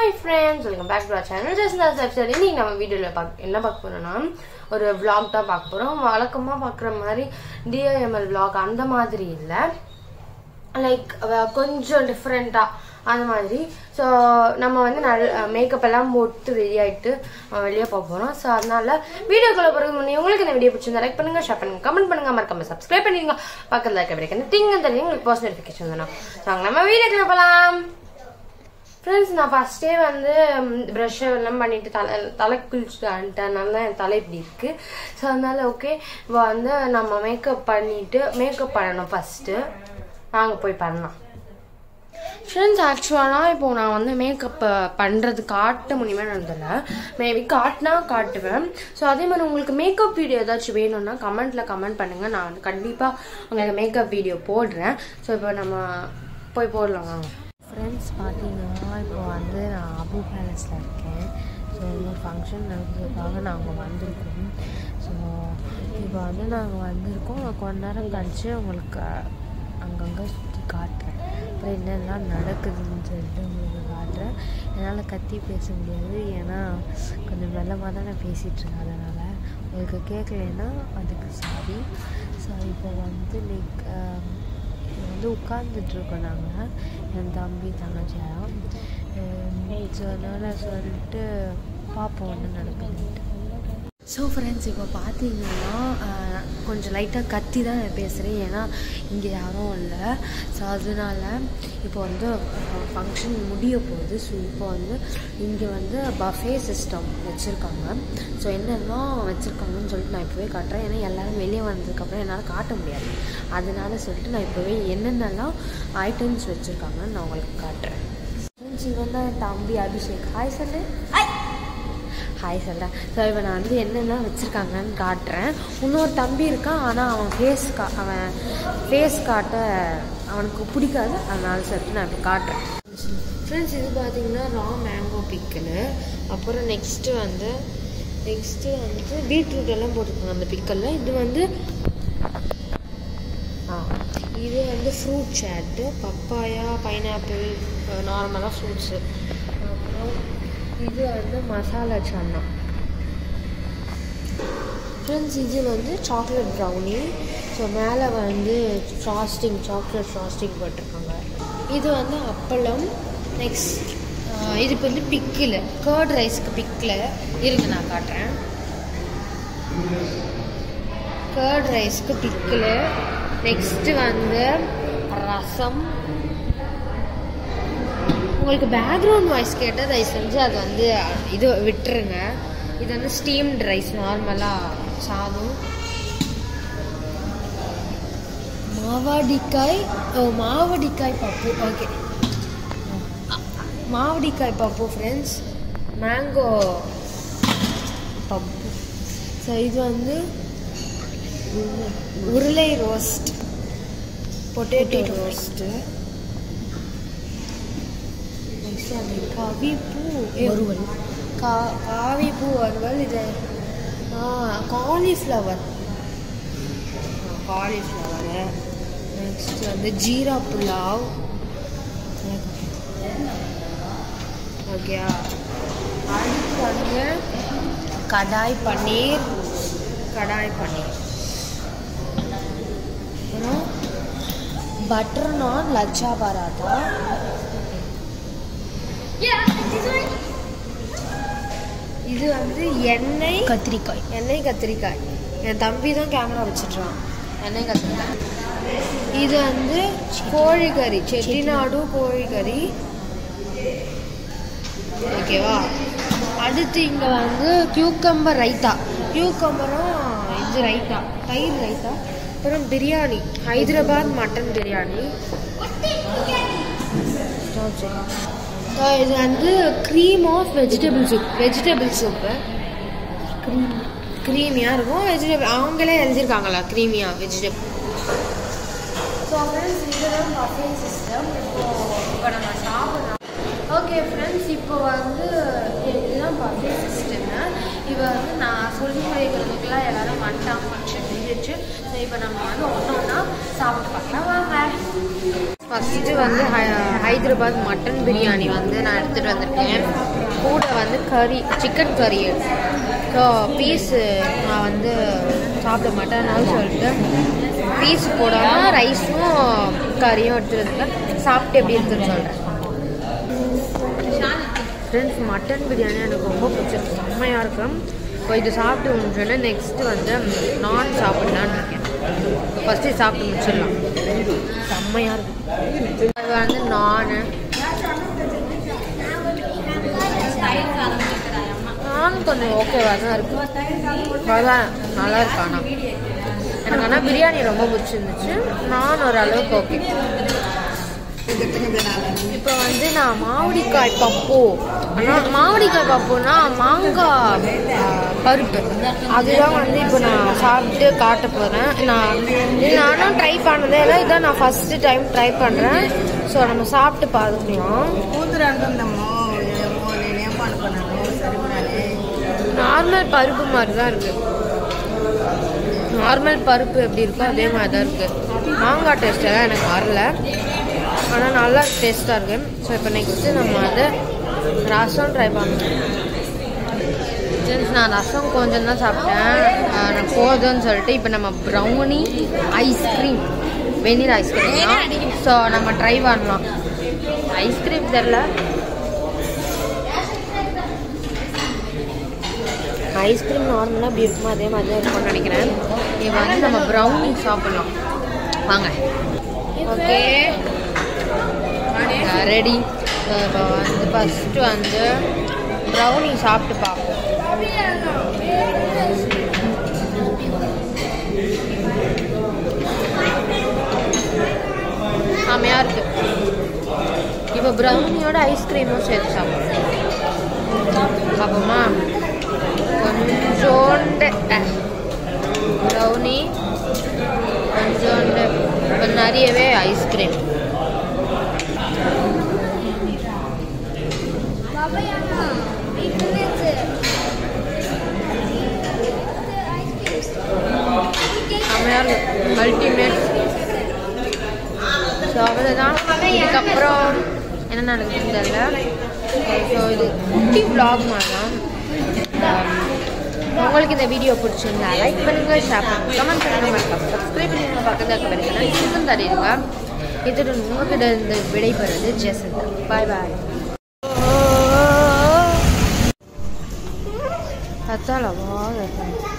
Hi friends, welcome back to our channel. Just in this episode, we will see a vlog. DIML vlog like different. So, we will make up ready so அதனால வீடியோக்குள்ள போறதுக்கு உங்களுக்கு இந்த video பிடிச்சிருந்தா like பண்ணுங்க share பண்ணுங்க comment பண்ணுங்க மறக்காம சப்ஸ்கிரைப் பண்ணிடுங்க பக்கத்துல இருக்க பெல் ஐகானை டிங் அந்த உங்களுக்கு போஸ்ட் நோட்டிஃபிகேஷன் வரணும் சோ நம்ம வீடியோக்குள்ள போலாம் फ्रेंड्स நான் ஃபர்ஸ்ட் டே பிரஷ் எல்லாம் பண்ணிட்டு தலை குளிச்சிட்டேனால என் தலை இப்படி இருக்கு சோ அதனால ஓகே நம்ம மேக்கப் பண்ணணும் ஃபர்ஸ்ட் நாங்க போய் பண்ணலாம் Friends, actually, இப்போ நான் மேக்கப் பண்றது காட்ட முடியுமா தெரியல மேபி காட்டுவேன் சோ அதே மாதிரி உங்களுக்கு மேக்கப் வீடியோ ஏதாச்சும் வேணும்னா கமெண்ட்ல கமெண்ட் பண்ணுங்க நான் கண்டிப்பா உங்களுக்கு மேக்கப் வீடியோ போடுறேன் சோ இப்போ நம்ம போய் போடலாம் Friends, பாத்தீங்கன்னா இப்போ நான் அபு பேலஸ்ல இருக்கேன் சோ ஒரு ஃபங்க்ஷன் நடந்துக்காக நாங்க வந்திருக்கோம் சோ இப்போ நாங்க வந்திருக்கோம் கொஞ்ச நேரம் கழிச்சு உங்களுக்கு அங்கங்க சுத்தி காட்டுறேன் அப்புறம் என்னெல்லாம் நடக்குதுன்னு சொல்லிட்டு உங்களுக்கு காட்டுறேன் என்னால் கத்தி பேச முடியாது ஏன்னா கொஞ்சம் மெல்லமாக தான் நான் பேசிகிட்டு இருக்கேன் அதனால் உங்களுக்கு கேட்கலைன்னா அதுக்கு சாரி ஸோ இப்போ லைக் உட்காந்துட்ருக்கோம் நாங்கள் என் தம்பி தங்கச்சியாரம் ஸோ அதனால் சொல்லிட்டு பார்ப்போம் ஒன்று நடக்குதுன்ட்டு ஸோ ஃப்ரெண்ட்ஸ் இப்போ பார்த்தீங்கன்னா கொஞ்சம் லைட்டாக கத்தி தான் நான் பேசுகிறேன் ஏன்னா இங்கே யாரும் இல்லை ஸோ அதனால இப்போ ஃபங்க்ஷன் முடிய போகுது ஸோ இப்போ இங்கே பஃபே சிஸ்டம் வச்சுருக்காங்க ஸோ என்னென்னா வச்சுருக்காங்கன்னு சொல்லிட்டு நான் இப்போவே காட்டுறேன் ஏன்னா எல்லோரும் வெளியே வந்ததுக்கப்புறம் என்னால் காட்ட முடியாது அதனால சொல்லிட்டு நான் இப்போவே என்னென்னலாம் ஐட்டம்ஸ் வச்சுருக்காங்கன்னு நான் உங்களுக்கு காட்டுறேன் ஃப்ரெண்ட்ஸ் இவன் தான் என் தம்பி அபிஷேக் ஹாய் சொல்லு ஹாய் சொல்கிறேன் ஸோ இப்போ நான் என்னென்ன வச்சுருக்காங்கன்னு காட்டுறேன் இன்னொரு தம்பி இருக்கான் ஆனால் அவன் ஃபேஸ் காட்ட அவனுக்கு பிடிக்காது அதனால சொல்லிட்டு நான் இப்போ காட்டுறேன் ஃப்ரெண்ட்ஸ் இது பார்த்தீங்கன்னா ரா மேங்கோ பிக்கல் அப்புறம் நெக்ஸ்ட்டு பீட்ரூட் எல்லாம் போட்டிருக்காங்க அந்த பிக்கலில் இது ஃப்ரூட் சாட்டு பப்பாயா பைனாப்பிள் நார்மலாக ஃப்ரூட்ஸு அப்புறம் இது மசாலா சன்னா ஃப்ரெண்ட்ஸ் இது சாக்லேட் ப்ரௌனி ஸோ மேலே சாக்லேட் ஃப்ராஸ்டிங் போட்டிருக்காங்க இது அப்பளம் நெக்ஸ்ட் இதுக்கு பிக்கில் கர்ட் ரைஸ்க்கு பிக்கில் இருங்க நான் காட்டுறேன் கர்ட் ரைஸ்க்கு பிக்கில் நெக்ஸ்ட்டு ரசம் உங்களுக்கு பேக்ரவுண்ட் வாய்ஸ் கேட்டால் தயவு செஞ்சு அது இது விட்டுருங்க இது ஸ்டீம்டு ரைஸ் நார்மலாக சாதம் மாவடிக்காய் பப்பு ஓகே மாவடிக்காய் பப்பு ஃப்ரெண்ட்ஸ் மேங்கோ பப்பு ஸோ இது உருளை ரோஸ்ட் பொட்டேட்டோ ரோஸ்ட்டு காவிப்பூ வறுவல் இது cauliflower next jeera pulao okay அடுத்து கடாய் பன்னீர் அப்புறம் பட்டர் நான் லச்சா பராட்டா இது எண்ணெய் கத்திரிக்காய் என் தம்பி தான் கேமரா வச்சுட்றான் எண்ணெய் கத்திரிக்காய் இது கோழிக்கறி செட்டிநாடு கோழிக்கறி ஓகேவா அடுத்து இங்கே கியூக்கம்பர் கியூக்கம்பரும் இது தயிர் ரைத்தா அப்புறம் பிரியாணி ஹைதராபாத் மட்டன் பிரியாணி இது க்ரீம் ஆஃப் வெஜிடபிள் சூப்பு க்ரீமியாக இருக்கும் வெஜிடபிள் அவங்களே எழுதியிருக்காங்களா க்ரீமியாக வெஜிடபிள் ஸோ ஃப்ரெண்ட்ஸ் இதுதான் பஃபே சிஸ்டம் இப்போ நம்ம சாப்பிடலாம் ஓகே ஃப்ரெண்ட்ஸ் இப்போ இதுதான் பஃபே சிஸ்டம்னா இப்போ நான் சொல்லி வைக்கிறதுக்கெல்லாம் எல்லோரும் வந்துட்டாங்க ஃபங்க்ஷன் முடிஞ்சிச்சு ஸோ இப்போ நம்ம ஒன்று ஒன்றா சாப்பிட்டு பார்க்கலாம் வாங்க ஃபஸ்ட்டு வந்து ஹைதராபாத் மட்டன் பிரியாணி வந்து நான் எடுத்துகிட்டு வந்திருக்கேன். கூட வந்து கறி, சிக்கன் கறி. ஸோ பீஸு நான் வந்து சாப்பிட மாட்டேன் சொல்லிட்டு பீஸ் போடாமல் ரைஸும் கறியும் எடுத்துகிட்டு வந்திருக்கேன். சாப்பிட்டு எப்படி இருக்குன்னு சொல்கிறேன். ஃப்ரெண்ட்ஸ், மட்டன் பிரியாணி எனக்கு ரொம்ப பிடிச்சிருக்கு, செம்மையாக இருக்கும். இப்போ இது சாப்பிட்டு முடிஞ்சோடனே நெக்ஸ்ட்டு வந்து நான் சாப்பிட்லான்னு இருக்கேன். ஃபஸ்ட்டு சாப்பிட்டு முடிச்சிடலாம். செம்மையாக இருக்கும். அது வந்து நான் கொஞ்சம் ஓகேவாக தான் இருக்கும். அதான் நல்லா இருக்கு. எனக்கு ஆனால் பிரியாணி ரொம்ப பிடிச்சிருந்துச்சு. நான் ஓரளவுக்கு ஓகே. இப்போ வந்து நான் மாவடிக்காய் பப்பு, ஆனால் மாவடிக்காய் பப்புனா மாங்காய் பருப்பு, அதுதான் வந்து இப்போ நான் சாப்பிட்டு காட்ட போகிறேன். நானும் ட்ரை பண்ணதே இல்லை, இதான் நான் ஃபஸ்ட்டு டைம் ட்ரை பண்ணுறேன். ஸோ நம்ம சாப்பிட்டு பார்த்துக்கலாம். நார்மல் பருப்பு மாதிரி தான் இருக்குது. நார்மல் பருப்பு எப்படி இருக்கோ அதே மாதிரி தான் இருக்குது. மாங்காய் டேஸ்ட்டெல்லாம் எனக்கு வரல, ஆனால் நல்லா டேஸ்ட்டாக இருக்குது. ஸோ இப்போ நெக்ஸ்ட்டு நம்ம வந்து ரசம் ட்ரை பண்ணுறோம். நான் ரசம் கொஞ்சம் தான் சாப்பிட்டேன், நான் போதும்னு சொல்லிட்டு இப்போ நம்ம ப்ரௌனி ஐஸ்கிரீம், வெனிலா ஐஸ்கிரீம் தான். ஸோ நம்ம ட்ரை பண்ணலாம். ஐஸ்கிரீம் தெரில, ஐஸ்கிரீம் நார்மலாக எப்படி இருக்குமோ அதே மாதிரி தான் இருக்கும்னு நினைக்கிறேன். இப்போ வந்து நம்ம ப்ரௌனி சாப்பிட்லாம் வாங்க. Okay ready. இப்போ வந்து ஃபஸ்ட்டு வந்து ப்ரௌனி சாப்பிட்டு பார்ப்போம். செம்மையாக இருக்குது. இப்போ ப்ரௌனியோட ஐஸ்கிரீமும் சேர்த்து சாப்பிடுவோம். பார்ப்போமா? கொஞ்சோண்டு ப்ரௌனி, கொஞ்சோண்டு நிறையவே ஐஸ்கிரீம். அல்டிமேட். ஸோ அவ்வளோதான். இதுக்கப்புறம் என்ன நடக்குதுன்னு தெரியல. ஸோ இது குட்டி vlog மாதிரி தான். உங்களுக்கு இந்த வீடியோ பிடிச்சிருந்தா லைக் பண்ணுங்கள், ஷேர் பண்ணுங்கள், கமெண்ட் பண்ணுங்கள், சப்ஸ்கிரைப் பண்ணுங்கள், பக்கத்தில் இருக்க பெல்லைக்கனை இன்னும் தருங்க. இதுடன் உங்ககிட்ட இருந்து விடைபெறுவது ஜெசந்தா. பாய் பாய். கத்தாலவா